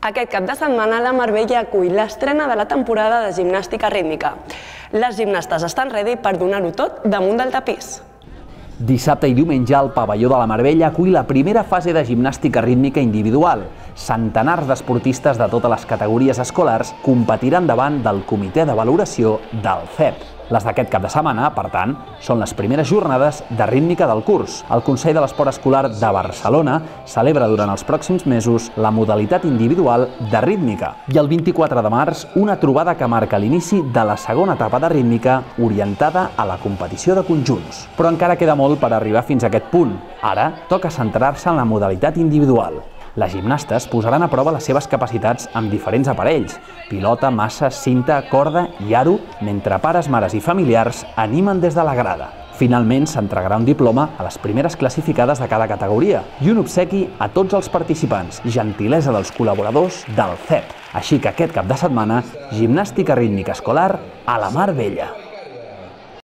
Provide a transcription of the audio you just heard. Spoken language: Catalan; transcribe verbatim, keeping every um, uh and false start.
Aquest cap de setmana la Marbella acull l'estrena de la temporada de gimnàstica rítmica. Les gimnastes estan ready per donar-ho tot damunt del tapís. Dissabte i diumenge el pavelló de la Marbella acull la primera fase de gimnàstica rítmica individual. Centenars d'esportistes de totes les categories escolars competiran davant del comitè de valoració del C E P. Les d'aquest cap de setmana, per tant, són les primeres jornades de rítmica del curs. El Consell de l'Esport Escolar de Barcelona celebra durant els pròxims mesos la modalitat individual de rítmica. I el vint-i-quatre de març, una trobada que marca l'inici de la segona etapa de rítmica orientada a la competició de conjunts. Però encara queda molt per arribar fins a aquest punt. Ara toca centrar-se en la modalitat individual. Les gimnastes posaran a prova les seves capacitats amb diferents aparells, pilota, massa, cinta, corda i aro, mentre pares, mares i familiars animen des de la grada. Finalment s'entregarà un diploma a les primeres classificades de cada categoria i un obsequi a tots els participants, gentilesa dels col·laboradors del C E P. Així que aquest cap de setmana, gimnàstica rítmica escolar a la Marbella.